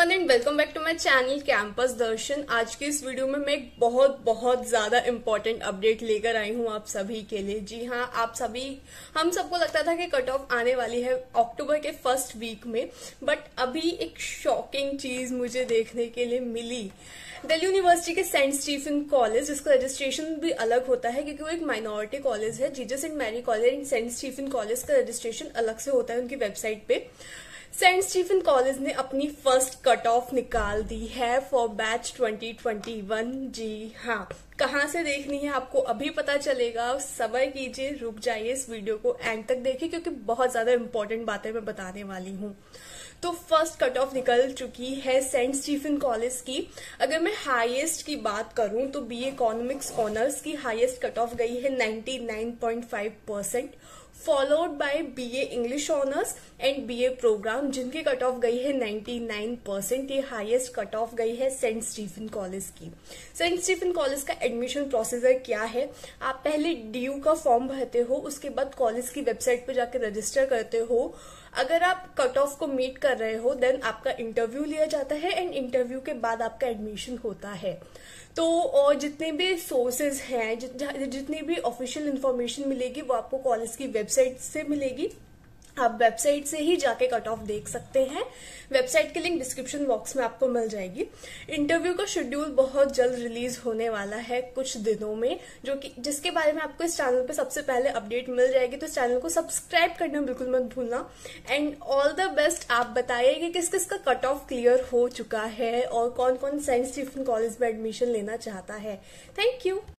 Everyone and welcome back to my channel campus Darshan. आज की इस वीडियो में मैं एक बहुत ज्यादा इम्पोर्टेंट अपडेट लेकर आई हूँ आप सभी के लिए। जी हाँ, हम सबको लगता था कि कट ऑफ आने वाली है अक्टूबर के फर्स्ट वीक में, बट अभी एक शॉकिंग चीज मुझे देखने के लिए मिली। दिल्ली यूनिवर्सिटी के सेंट स्टीफन कॉलेज, जिसका रजिस्ट्रेशन भी अलग होता है क्योंकि वो एक माइनॉरिटी कॉलेज है। Jesus and Mary college and saint Stephen college का रजिस्ट्रेशन अलग से होता है उनकी वेबसाइट पे। सेंट स्टीफन कॉलेज ने अपनी फर्स्ट कट ऑफ निकाल दी है फॉर बैच 2021। जी हाँ, कहाँ से देखनी है आपको अभी पता चलेगा। सब्र कीजिए, रुक जाइए, इस वीडियो को एंड तक देखिए क्योंकि बहुत ज्यादा इंपॉर्टेंट बातें मैं बताने वाली हूँ। तो फर्स्ट कट ऑफ निकल चुकी है सेंट स्टीफन कॉलेज की। अगर मैं हाईएस्ट की बात करूं तो बीए इकोनॉमिक्स ऑनर्स की हाईएस्ट कट ऑफ गई है 99.5%, followed by BA English honours and BA programme जिनकी कट ऑफ गई है 99%। ये हाईएस्ट कट ऑफ गई है सेंट स्टीफन कॉलेज की। सेंट स्टीफन कॉलेज का एडमिशन प्रोसीजर क्या है? आप पहले डीयू का फॉर्म भरते हो, उसके बाद कॉलेज की वेबसाइट पर जाकर रजिस्टर करते हो। अगर आप कट ऑफ को मीट कर रहे हो देन आपका इंटरव्यू लिया जाता है एंड इंटरव्यू के बाद आपका एडमिशन होता है। तो और जितने भी सोर्सेज हैं, जितनी भी ऑफिशियल इंफॉर्मेशन मिलेगी वो आपको कॉलेज की वेबसाइट से मिलेगी। आप वेबसाइट से ही जाके कट ऑफ देख सकते हैं। वेबसाइट की लिंक डिस्क्रिप्शन बॉक्स में आपको मिल जाएगी। इंटरव्यू का शेड्यूल बहुत जल्द रिलीज होने वाला है कुछ दिनों में, जिसके बारे में आपको इस चैनल पे सबसे पहले अपडेट मिल जाएगी। तो इस चैनल को सब्सक्राइब करना बिल्कुल मत भूलना एंड ऑल द बेस्ट। आप बताइए कि किस किस का कट ऑफ क्लियर हो चुका है और कौन कौन सेंट स्टीफन कॉलेज में एडमिशन लेना चाहता है। Thank you.